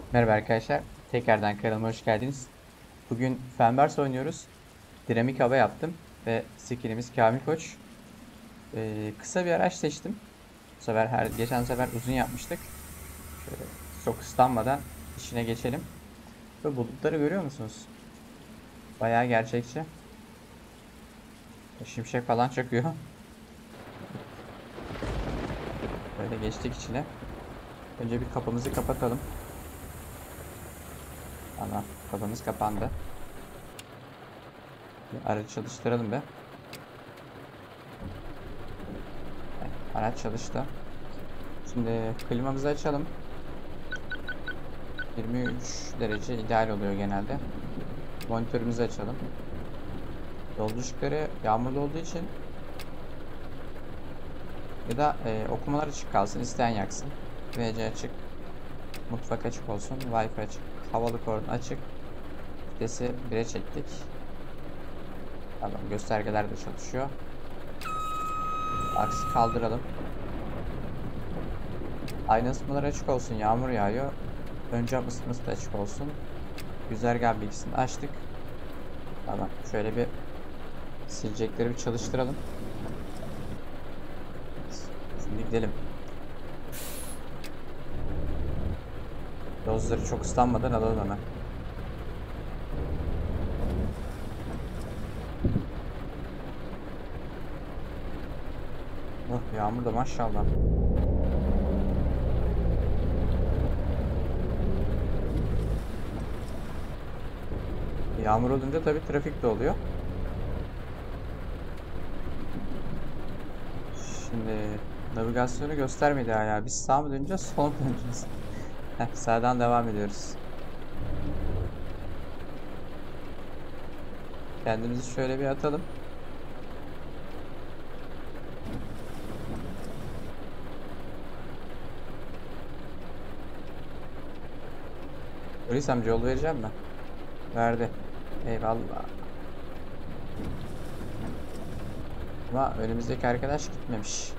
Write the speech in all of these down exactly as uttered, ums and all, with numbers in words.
Merhaba arkadaşlar. Tekrardan kanalıma hoş geldiniz. Bugün Fenbers oynuyoruz. Dinamik hava yaptım ve skinimiz Kamil Koç. Ee, kısa bir araç seçtim. Bu sefer her geçen sefer uzun yapmıştık. Şöyle çok ıslanmadan işine geçelim. Ve bulutları görüyor musunuz? Bayağı gerçekçi. Şimşek falan çakıyor. Böyle geçtik içine. Önce bir kapımızı kapatalım. Tamam, kapımız kapandı. Bir aracı çalıştıralım be. Evet, araç çalıştı. Şimdi klimamızı açalım. yirmi üç derece ideal oluyor genelde. Monitörümüzü açalım. Yolcu ışıkları yağmurlu olduğu için ya da e, okumalar açık kalsın, isteyen yaksın. V C açık, mutfak açık olsun, Wi-Fi açık, havalı kordon açık. Vitesi bire çektik. Tamam, göstergeler de çalışıyor. Aksi kaldıralım. Ayna ısıtmaları açık olsun, yağmur yağıyor. Ön cam ısıtması da açık olsun. Güzergah bilgisini açtık. Tamam, şöyle bir silecekleri bir çalıştıralım. Şimdi gidelim. Dozları çok ıslanmadan alalım hemen. Oh, yağmur da maşallah. Yağmur olunca tabii trafik de oluyor. Şimdi navigasyonu göstermedi hala. Biz sağa mı döneceğiz, sola mı döneceğiz? Heh, sağdan devam ediyoruz. Kendimizi şöyle bir atalım. Polis amca yol vereceğim mi? Verdi. Eyvallah. Ama önümüzdeki arkadaş gitmemiş.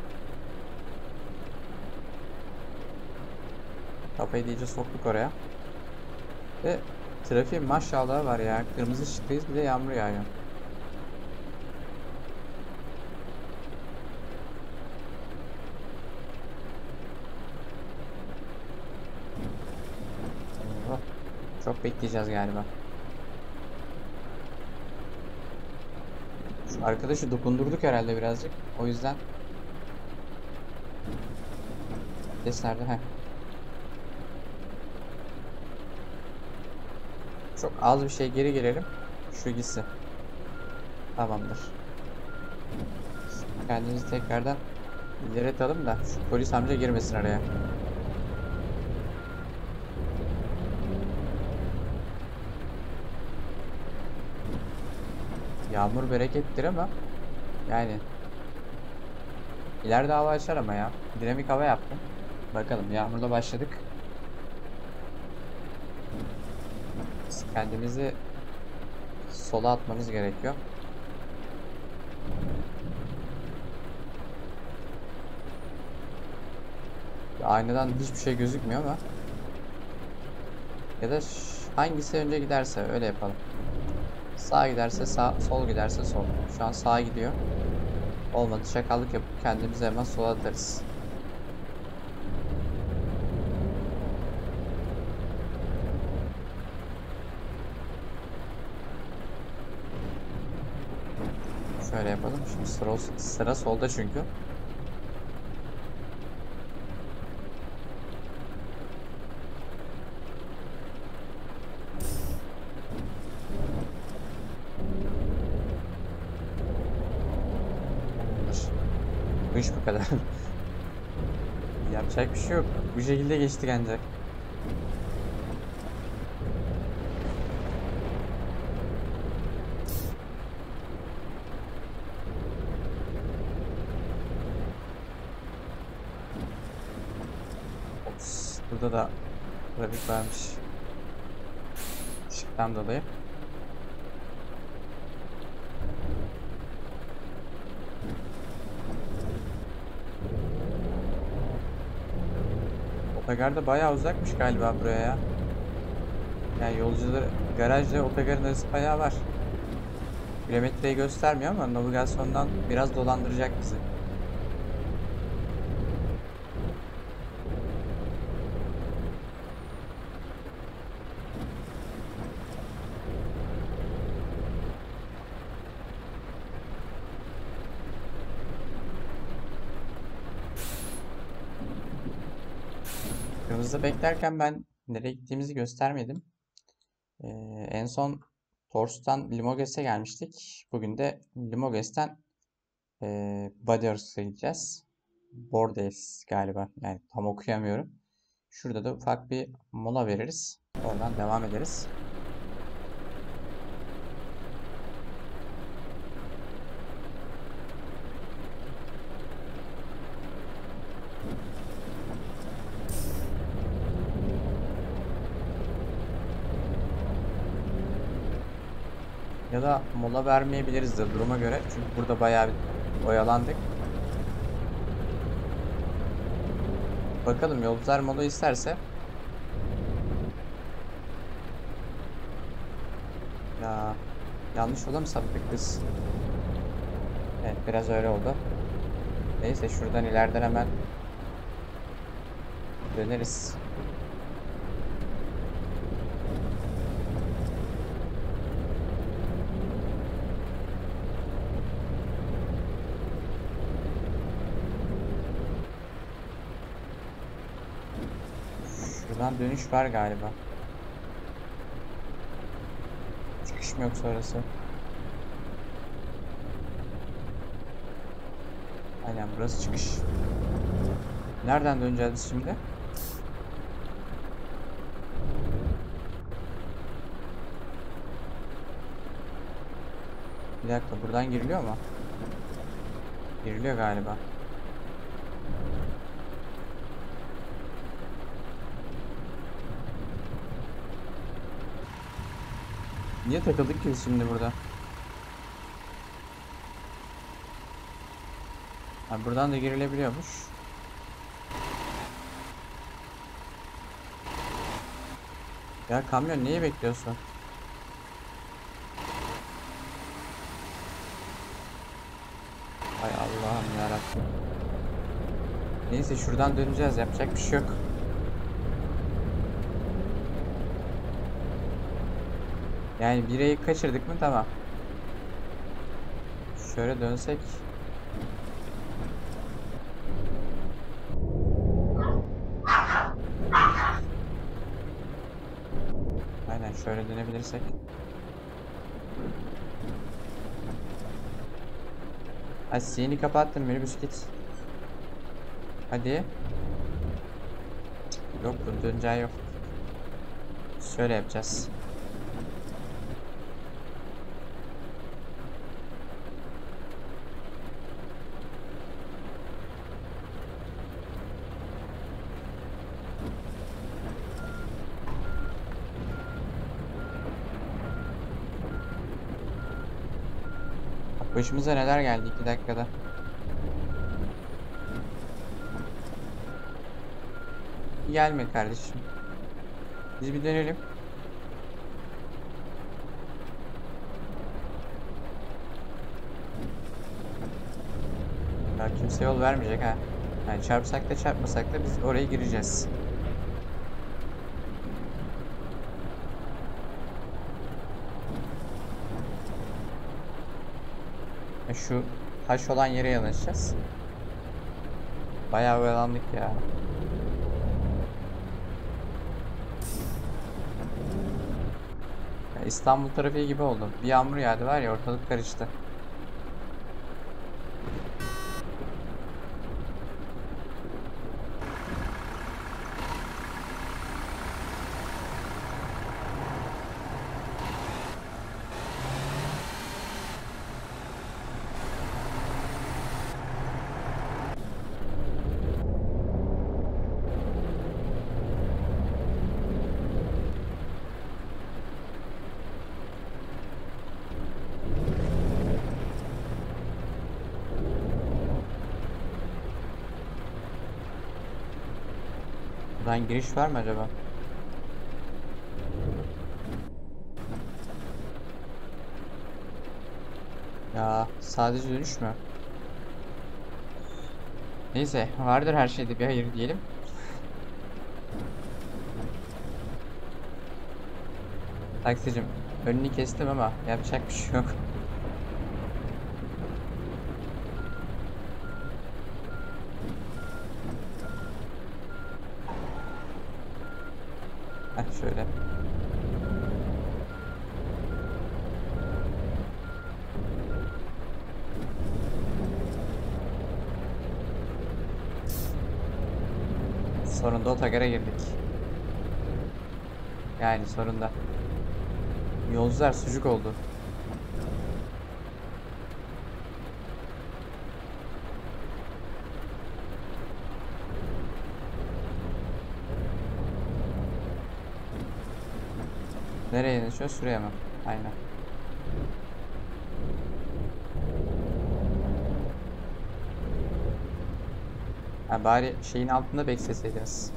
Kafayı iyice soktuk oraya. Ve trafiğin maşallah var ya. Kırmızı ışıktayız, bir de yağmur yağıyor. Oh, çok bekleyeceğiz galiba. Şu arkadaşı dokundurduk herhalde birazcık. O yüzden. Ses nerede? Heh. Çok az bir şey geri gelelim. Şu gitsin. Tamamdır. Kendimizi tekrardan ileri atalım da şu polis amca girmesin araya. Yağmur berekettir ama yani ileride hava açar ama ya. Dinamik hava yaptım. Bakalım, yağmurla başladık. Kendimizi sola atmamız gerekiyor. Aynadan hiçbir şey gözükmüyor ama ya da hangisi önce giderse öyle yapalım. Sağ giderse sağ, sol giderse sol. Şu an sağa gidiyor. Olmadı, şakallık yapıp kendimizi hemen sola atarız. Şöyle yapalım. Şimdi sıra, sıra solda çünkü. Bu iş bu kadar. Yapacak bir şey yok. Bu şekilde geçtik ancak. Ops, burada da trafik varmış. Işıktan dolayı. Otogar da bayağı uzakmış galiba buraya ya. Yani yolcular garajla otogarın arası bayağı var. Kilometreyi göstermiyor ama navigasyondan biraz dolandıracak bizi. Kırmızıda beklerken ben nereye gittiğimizi göstermedim. Ee, en son Tors'tan Limoges'e gelmiştik. Bugün de Limoges'ten e, Badajoz'a gideceğiz. Bordeaux galiba. Yani tam okuyamıyorum. Şurada da ufak bir mola veririz. Oradan devam ederiz. Ya da mola vermeyebiliriz de duruma göre. Çünkü burada bayağı bir oyalandık. Bakalım yolcular mola isterse. Ya yanlış yola mı saptık biz? Evet, biraz öyle oldu. Neyse şuradan ileriden hemen döneriz. Şuradan dönüş var galiba. Çıkış mı yoksa orası? Aynen burası çıkış. Nereden döneceğiz biz şimdi? Bir dakika, buradan giriliyor mu? Giriliyor galiba. Niye takıldık ki biz şimdi burada? Ha, buradan da girilebiliyormuş. Ya kamyon, neyi bekliyorsun? Hay Allah'ım yarabbim. Neyse şuradan döneceğiz, yapacak bir şey yok. Yani bireyi kaçırdık mı tamam. Şöyle dönsek. Aynen şöyle dönebilirsek. Hadi seni kapattım, minibüs git. Hadi. Yok, bunun döneceği yok. Şöyle yapacağız. Bak başımıza neler geldi iki dakikada. Gelme kardeşim. Biz bir dönelim. Ya kimse yol vermeyecek ha. Yani çarpsak da çarpmasak da biz oraya gireceğiz. Ya şu taş olan yere yanaşacağız. Bayağı oyalandık ya. Ya İstanbul trafiği gibi oldu. Bir yağmur yağdı var ya, ortalık karıştı. Buradan giriş var mı acaba? Ya sadece dönüş mü? Neyse, vardır her şeyde bir hayır diyelim. Taksicim, önünü kestim ama yapacak bir şey yok. Heh, şöyle. Sonunda otogara girdik. Yani sonunda. Yolcular sucuk oldu. Nereye yanaşıyor? Şuraya mı? Aynen. Ha, bari şeyin altında bekleseydiniz.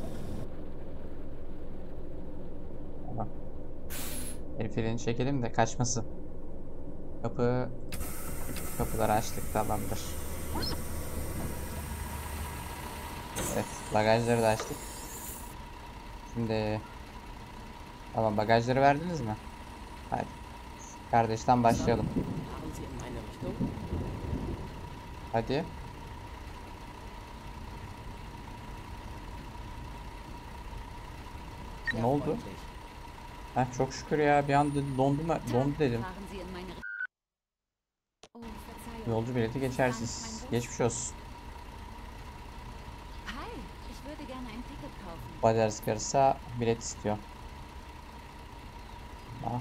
Tamam. El freni çekelim de kaçmasın. Kapı... Kapıları açtık, tamamdır. Evet, bagajları da açtık. Şimdi... Tamam, bagajları verdiniz mi? Hadi. Kardeşten başlayalım. Hadi. Ne oldu? Ha, çok şükür ya, bir anda dondu mu? Dondu dedim. Yolcu bileti geçersiz. Geçmiş olsun. Badar sıkarsa bilet istiyor. Ha,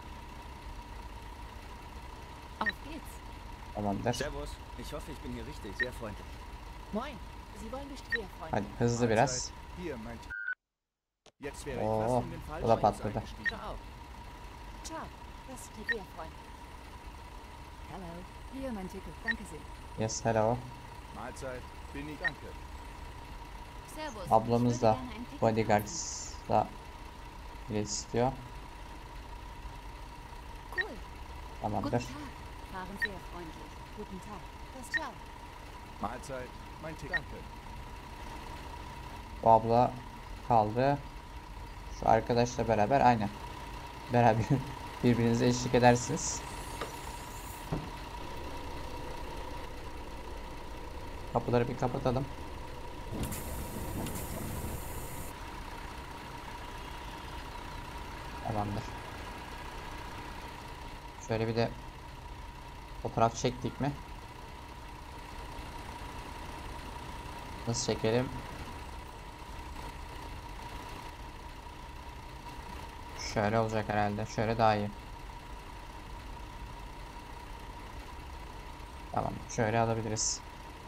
tamamdır. Servus, ich hoffe, ich bin hier richtig, sehr freundlich. Moin, Sie wollen bestimmt Freunde. Hadi hızlı biraz. Hier, mein T- Jetzt wäre ich Oo, fast in den bu da falschen Bus patladı. eingestiegen. Ciao. Ciao, das ist Freunde. Hello. Hier mein Ticket, danke sehr. Yes, hello. Mahlzeit, bin ich. Danke. Servus. Ablamız da bodyguards'la bilet istiyor. Cool. Guten Tamamdır. Tag. Fahren sehr freundlich. Guten Tag. Das ciao. Mahlzeit, mein Ticket. Danke. Bu abla kaldı. Şu arkadaşla beraber aynen. Beraber birbirinize eşlik edersiniz. Kapıları bir kapatalım. Tamamdır. Şöyle bir de fotoğraf çektik mi? Nasıl çekelim? Şöyle olacak herhalde. Şöyle daha iyi. Tamam. Şöyle alabiliriz.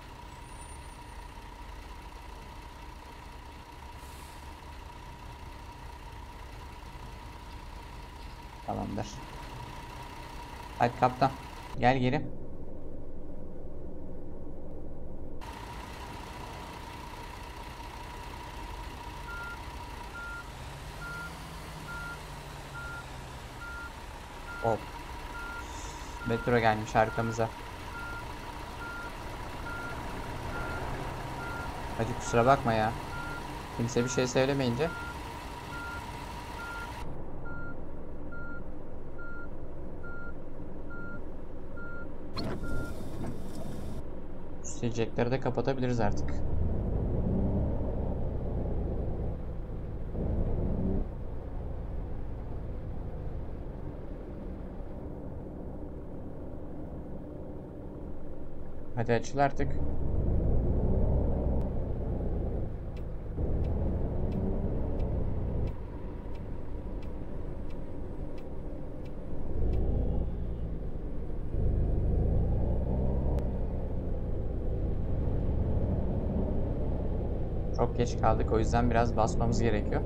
Tamamdır. Hadi kaptan. Gel geri. Hop. Metro gelmiş arkamıza. Hadi kusura bakma ya. Kimse bir şey söylemeyince. Şu silecekleri de kapatabiliriz artık. Hadi açıl artık. Çok geç kaldık, o yüzden biraz basmamız gerekiyor.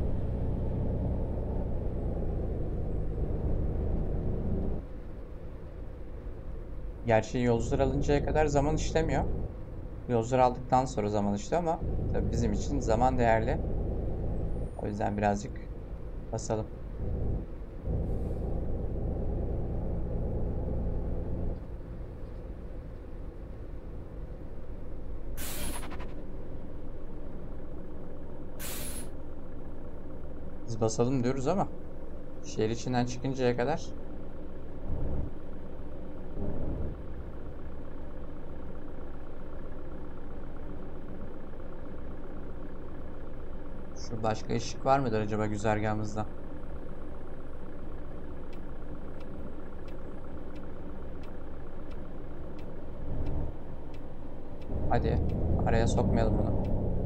Gerçi yolcular alıncaya kadar zaman işlemiyor. Yolcular aldıktan sonra zaman işliyor ama tabii bizim için zaman değerli. O yüzden birazcık basalım. Biz basalım diyoruz ama şehir içinden çıkıncaya kadar şu başka ışık var mıdır acaba güzergahımızda? Hadi araya sokmayalım bunu.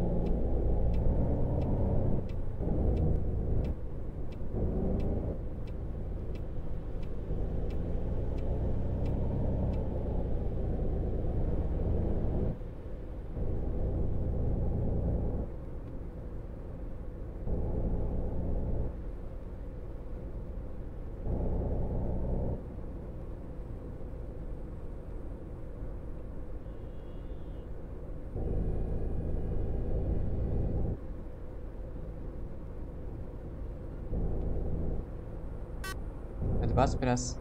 Hadi bas biraz.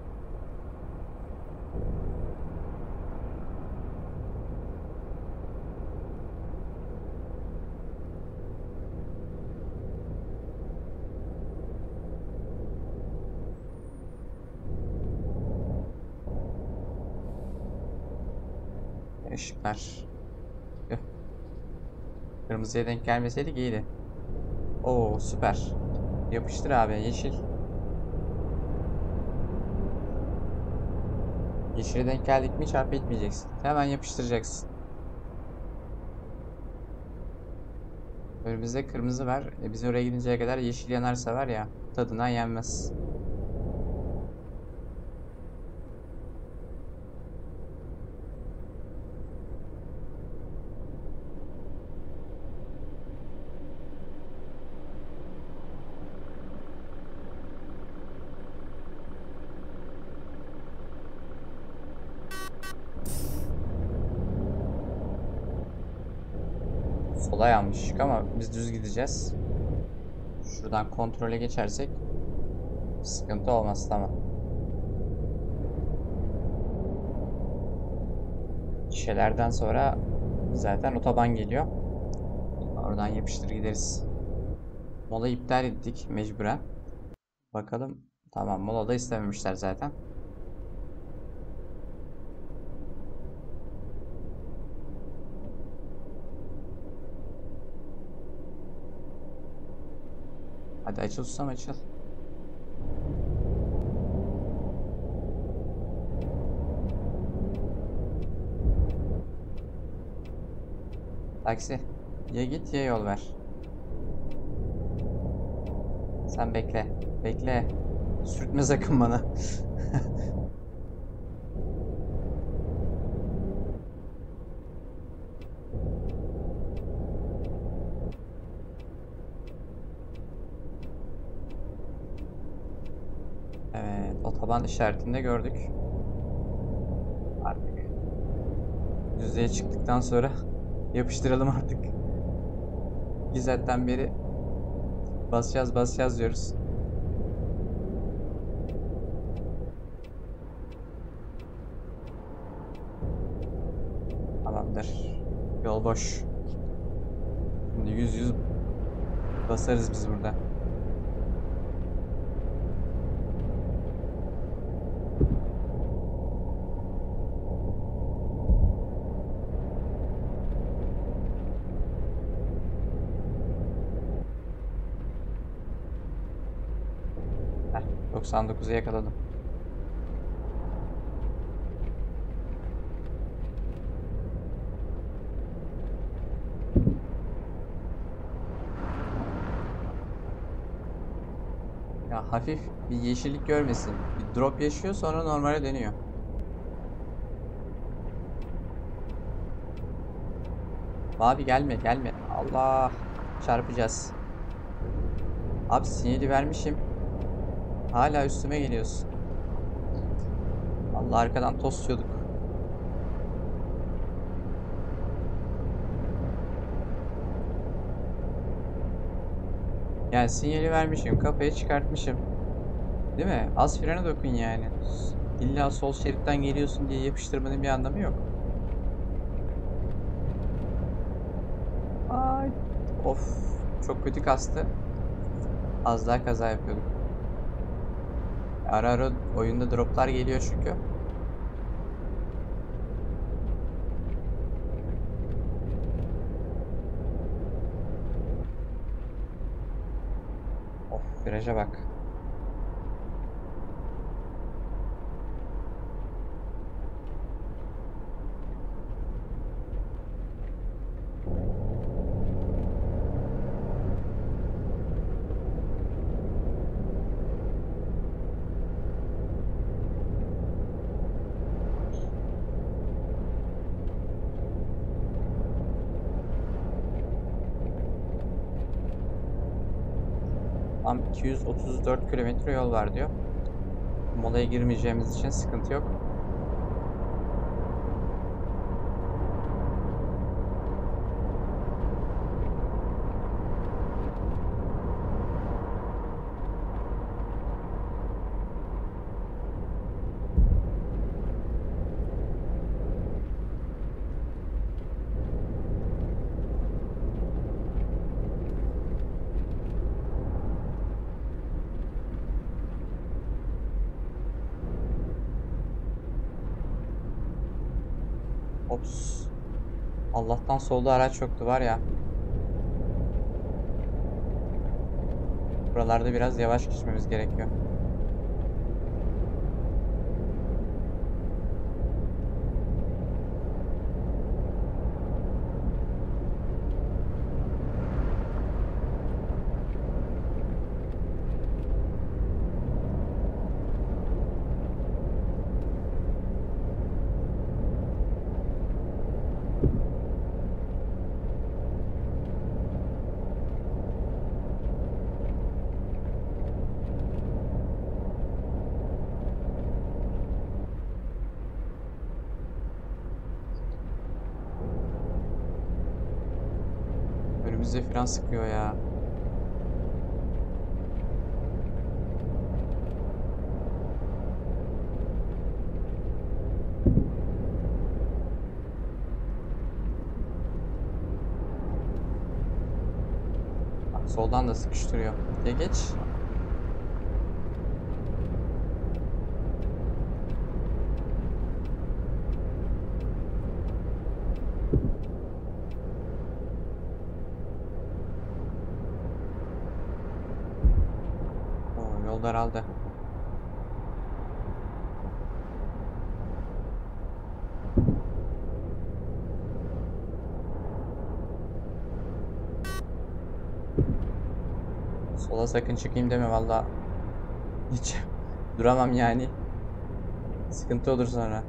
Işıklar. Tüh. Kırmızıya denk gelmeseydik iyiydi. Oo süper. Yapıştır abi yeşil. Yeşile denk geldik mi çarpı etmeyeceksin. Hemen yapıştıracaksın. Önümüzde kırmızı var. E biz oraya gidinceye kadar yeşil yanarsa var ya tadından yenmez. Sola yanmıştık ama biz düz gideceğiz. Şuradan kontrole geçersek sıkıntı olmaz, tamam. Şişelerden sonra zaten otoban geliyor. Oradan yapıştır gideriz. Mola iptal ettik mecburen. Bakalım. Tamam, mola da istememişler zaten. Hadi açıl susam açıl. Taksi. Ya git ya yol ver. Sen bekle. Bekle. Sürtme sakın bana. Evet, otoban işaretini de gördük. Artık düzlüğe çıktıktan sonra yapıştıralım artık. Gizet'ten beri basacağız basacağız diyoruz. Tamamdır. Yol boş. Şimdi yüz yüz basarız biz burada. doksan dokuzu yakaladım. Ya hafif bir yeşillik görmesin. Bir drop yaşıyor sonra normale dönüyor. Abi gelme gelme. Allah, çarpacağız. Abi sinyali vermişim. Hala üstüme geliyorsun. Allah, arkadan tosluyorduk. Yani sinyali vermişim, kafayı çıkartmışım. Değil mi? Az frene dokun yani. İlla sol şeritten geliyorsun diye yapıştırmanın bir anlamı yok. Ay. Of. Çok kötü kastı. Az daha kaza yapıyorduk. Ara ara oyunda droplar geliyor çünkü. Of, viraja bak. Tam iki yüz otuz dört kilometre yol var diyor. Molaya girmeyeceğimiz için sıkıntı yok. Ops. Allah'tan solda araç yoktu var ya. Buralarda biraz yavaş geçmemiz gerekiyor. Önümüzde fren sıkıyor ya. Bak, soldan da sıkıştırıyor. Ya geç. Oo, yol daraldı. Sola sakın çıkayım deme valla. Hiç duramam yani. Sıkıntı olur sonra.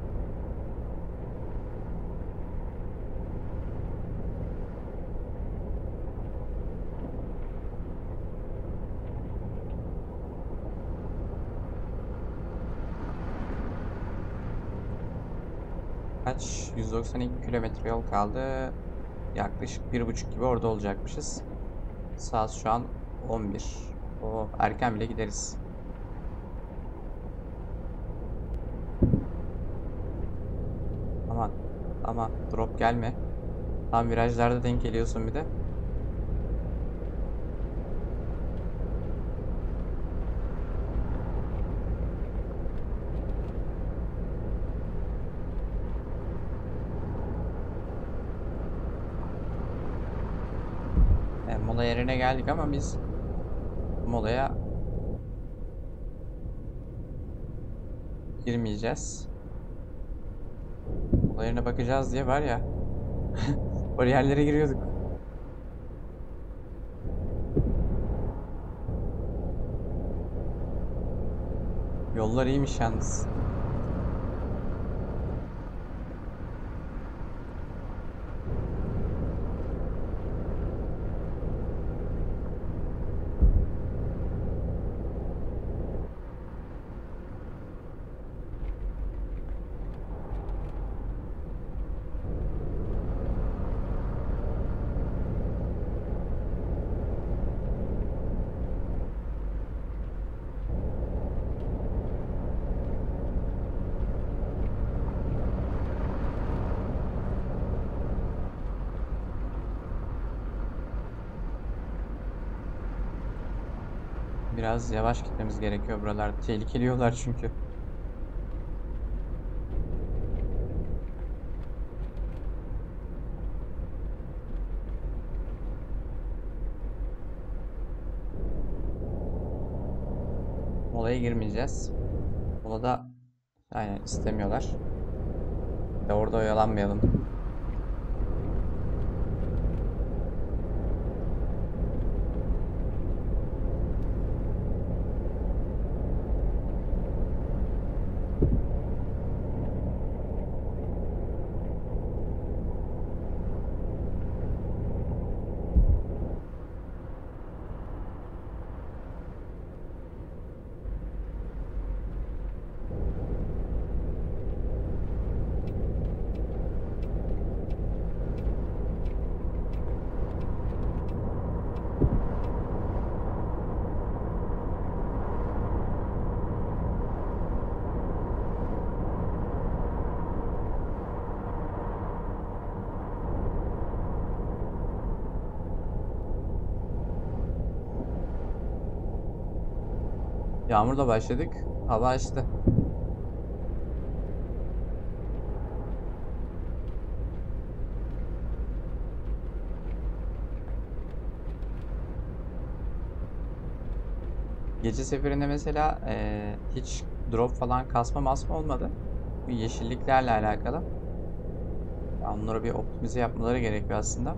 Kaç? yüz doksan iki kilometre yol kaldı. Yaklaşık bir buçuk gibi orada olacakmışız. Saat şu an on bir. O erken bile gideriz. Aman aman drop gelme. Tam virajlarda denk geliyorsun bir de. E, mola yerine geldik ama biz molaya girmeyeceğiz. Mola yerine bakacağız diye var ya. Bariyerlere giriyorduk. Yollar iyiymiş yalnız. Biraz yavaş gitmemiz gerekiyor buralar. Tehlikeli yollar çünkü. Molaya girmeyeceğiz. Molada aynen istemiyorlar. Bir de orada oyalanmayalım. Yağmurla başladık. Hava açtı. Gece seferinde mesela eee, hiç drop falan kasma masma olmadı. Bu yeşilliklerle alakalı. Ya onları bir optimize yapmaları gerekiyor aslında.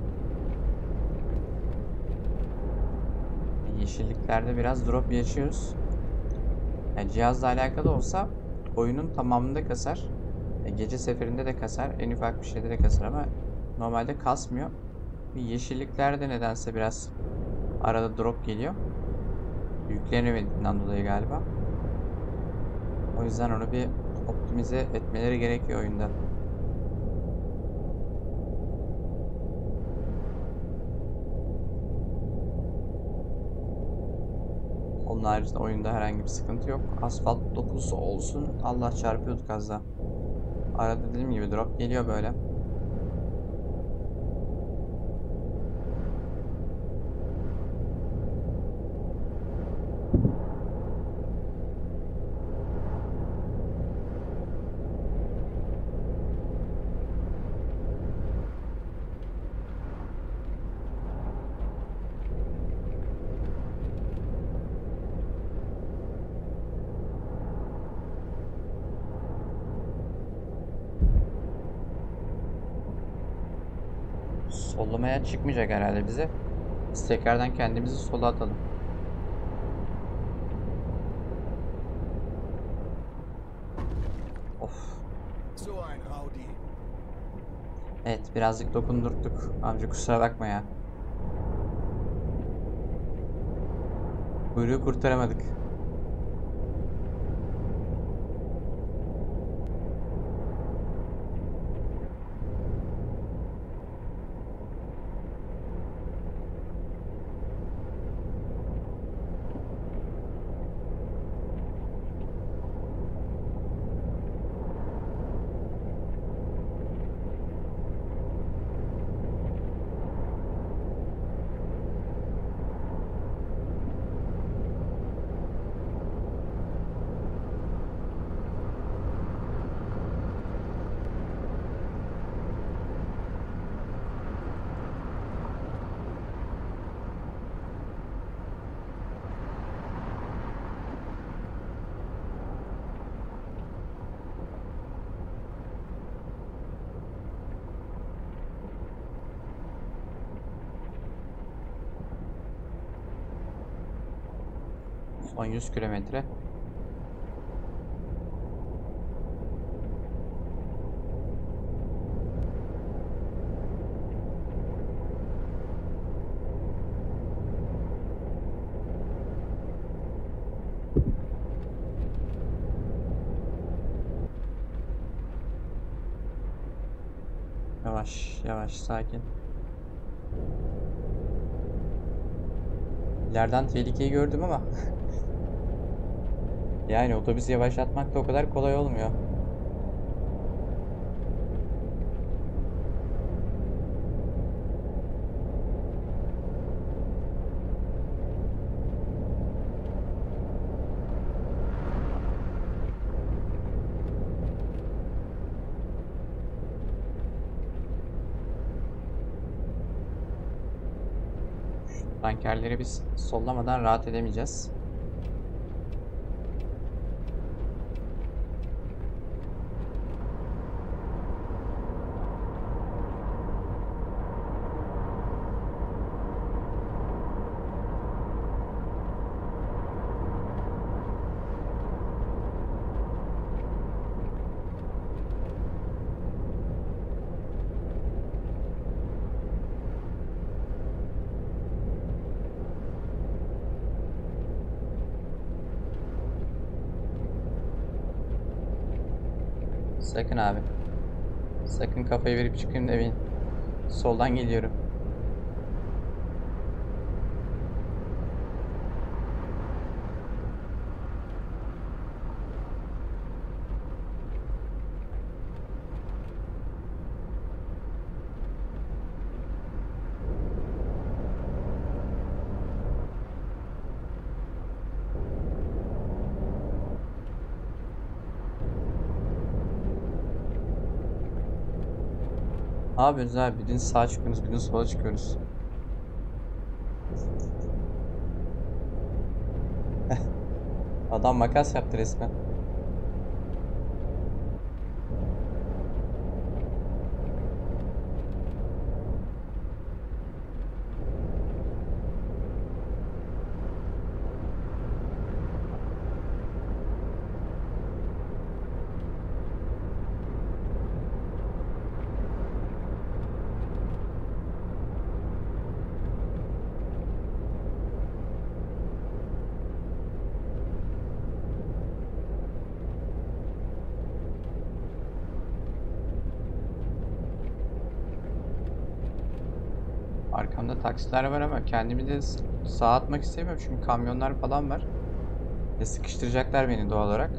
Yeşilliklerde biraz drop yaşıyoruz. Yani cihazla alakalı olsa oyunun tamamında kasar. E, gece seferinde de kasar. En ufak bir şeyde de kasar ama normalde kasmıyor. Bir yeşilliklerde nedense biraz arada drop geliyor. Yüklenemediğinden dolayı galiba. O yüzden onu bir optimize etmeleri gerekiyor oyunda. Onun haricinde oyunda herhangi bir sıkıntı yok. Asfalt dokusu olsun. Allah çarpıyorduk az daha. Arada dediğim gibi drop geliyor böyle. Sollamaya çıkmayacak herhalde bize. Biz tekrardan kendimizi sola atalım. Of. So ein Rowdy. Evet, birazcık dokundurttuk. Amca kusura bakma ya. Kuyruğu kurtaramadık. Son yüz kilometre. Yavaş, yavaş, sakin. İleriden tehlikeyi gördüm ama yani otobüsü yavaşlatmak da o kadar kolay olmuyor. Tankerleri biz sollamadan rahat edemeyeceğiz. Sakın abi. Sakın kafayı verip çıkayım demeyin. Soldan geliyorum. Ne yapıyorsunuz abi? Biriniz sağa çıkıyorsunuz, biriniz sola çıkıyorsunuz. Adam makas yaptı resmen. Arkamda taksiler var ama kendimi de s- sağa atmak istemiyorum çünkü kamyonlar falan var. Ve sıkıştıracaklar beni doğal olarak.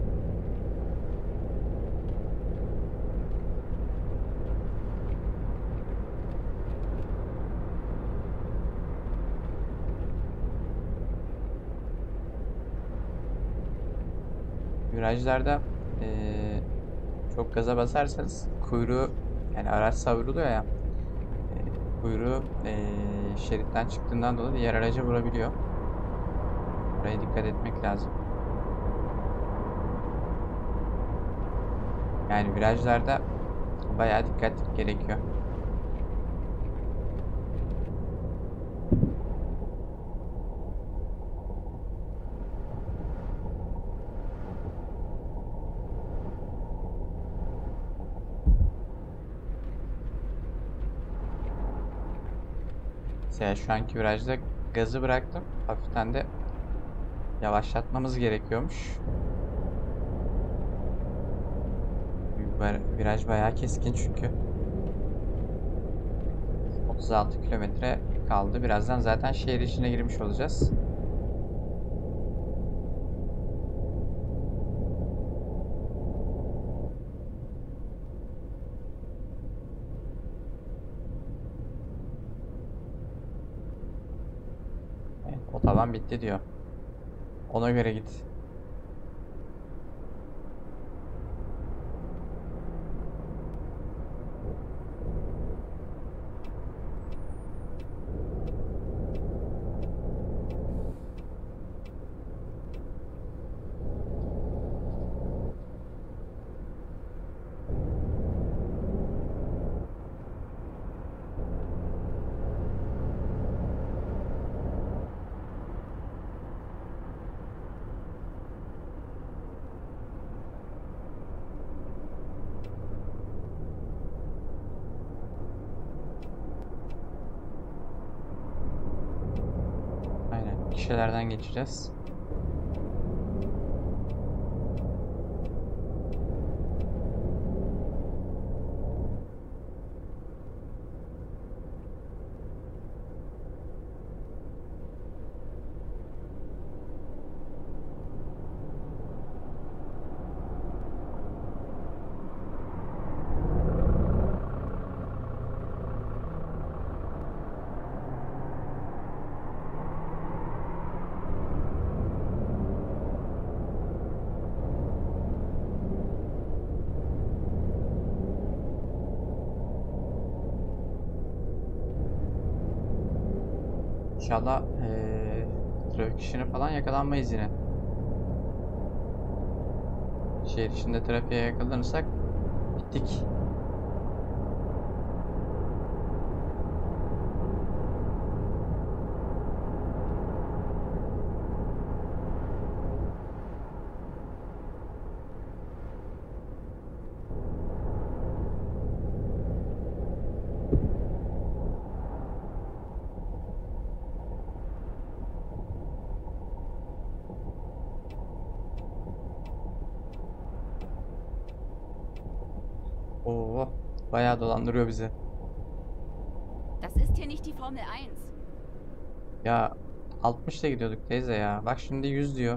Virajlarda eee, çok gaza basarsanız kuyruğu, yani araç savruluyor ya, eee, kuyruğu eee, şeritten çıktığından dolayı diğer araca vurabiliyor. Buraya dikkat etmek lazım. Yani virajlarda bayağı dikkat gerekiyor. Mesela şu anki virajda gazı bıraktım. Hafiften de yavaşlatmamız gerekiyormuş. Viraj bayağı keskin çünkü. otuz altı kilometre kaldı. Birazdan zaten şehir içine girmiş olacağız. Evet, otoban bitti diyor. Ona göre git. Aynen. Gişelerden geçeceğiz. İnşallah eee trafik işine falan yakalanmayız yine. Şehir içinde trafiğe yakalanırsak bittik. Oo, bayağı dolandırıyor bizi. Das ist hier nicht die Formel eins. Ya altmışla gidiyorduk teyze ya. Bak şimdi yüz diyor.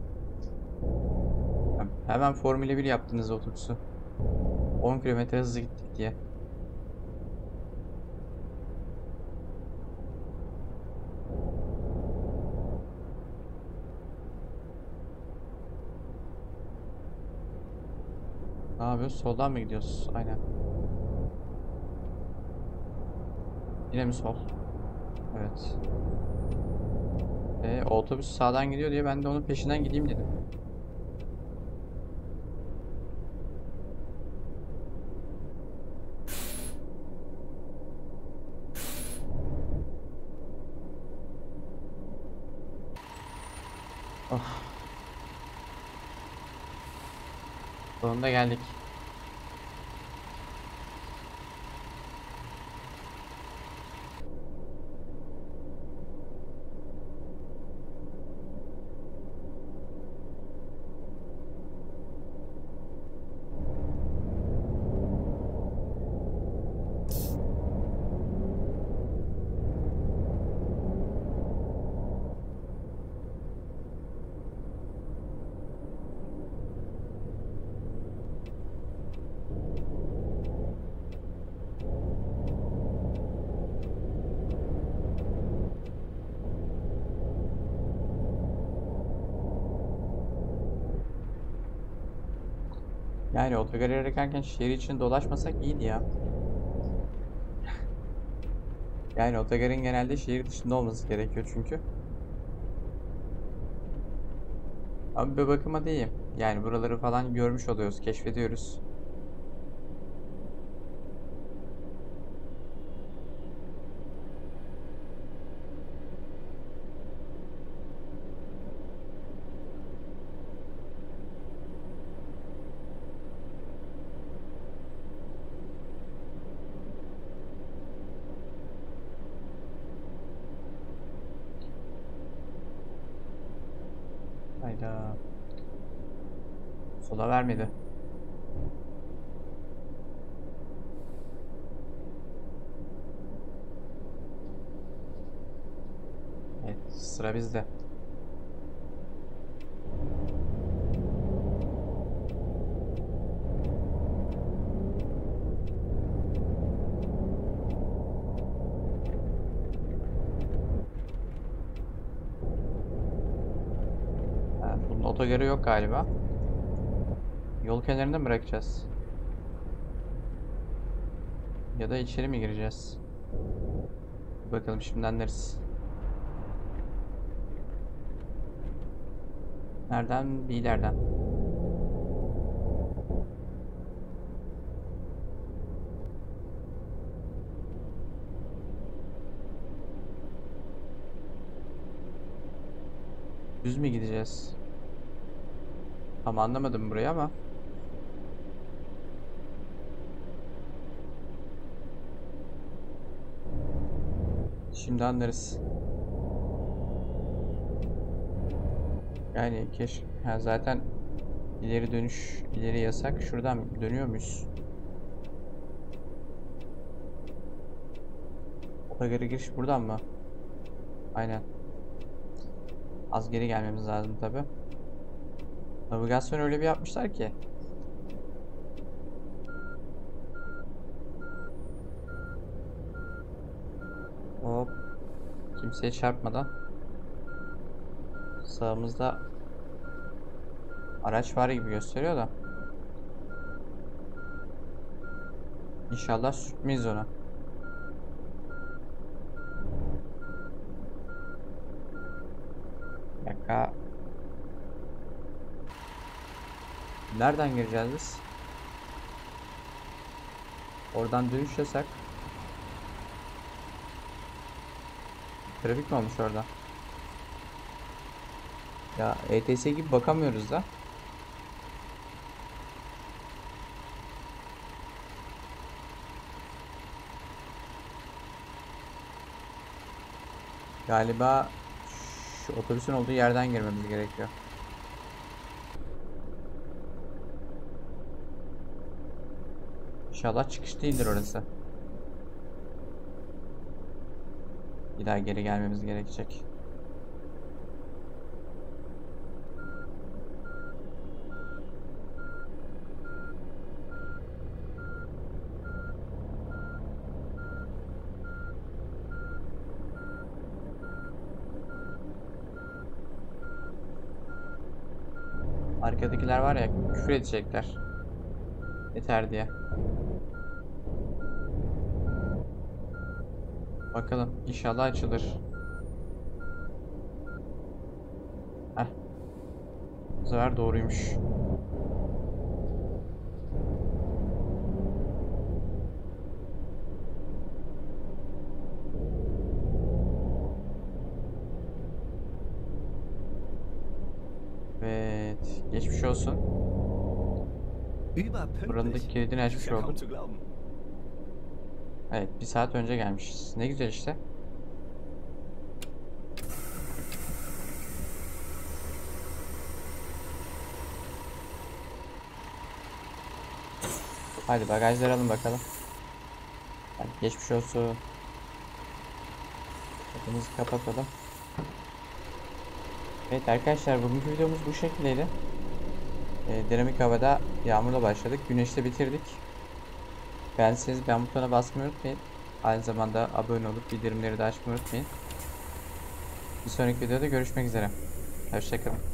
Ya hemen Formula bir yaptınız otobüsü. on kilometre hızlı gittik diye. Ne yapıyoruz? Soldan mı gidiyoruz? Aynen. Yine mi sol? Evet. E, otobüs sağdan gidiyor diye ben de onun peşinden gideyim dedim. Oh. Sonunda geldik. Yani otogarı ararken şehir için dolaşmasak iyiydi ya. Yani otogarın genelde şehir dışında olması gerekiyor çünkü. Ama bir bakıma değil. Yani buraları falan görmüş oluyoruz, keşfediyoruz. Hayda. Sola vermedi. Evet, sıra bizde. Ha, bunun otogarı yok galiba. Yol kenarında mı bırakacağız? Ya da içeri mi gireceğiz? Bakalım şimdi anlarız. Nereden? Bir ileriden. Düz mü gideceğiz? Tam anlamadım burayı ama. Şimdi anlarız. Yani keş ha, zaten ileri dönüş ileri yasak. Şuradan dönüyor muyuz? Otogara giriş buradan mı? Aynen. Az geri gelmemiz lazım tabi. Navigasyon öyle bir yapmışlar ki. Hop. Kimseye çarpmadan. Sağımızda araç var gibi gösteriyor da. İnşallah sürtmeyiz ona. dakika. Nereden gireceğiz biz? Oradan dönüş yasak. Trafik mi olmuş orada? Ya E T S gibi bakamıyoruz da. Galiba şu otobüsün olduğu yerden girmemiz gerekiyor. İnşallah çıkış değildir orası. Bir daha geri gelmemiz gerekecek. Arkadakiler var ya, küfür edecekler. Yeter diye. Bakalım, inşallah açılır. Heh. Bu sefer doğruymuş. Evet, geçmiş olsun. Buranın da Überpünktlich. kilidini Das ist açmış ja kaum olduk. zu glauben. Evet, bir saat önce gelmişiz. Ne güzel işte. Hadi bagajları alın bakalım. Hadi geçmiş olsun. Kapımızı kapatalım. Evet arkadaşlar, bugünkü videomuz bu şekildeydi. E, dinamik havada yağmurla başladık. Güneşte bitirdik. Beğendiyseniz beğen butonuna basmayı unutmayın. Aynı zamanda abone olup bildirimleri de açmayı unutmayın. Bir sonraki videoda görüşmek üzere. Hoşçakalın.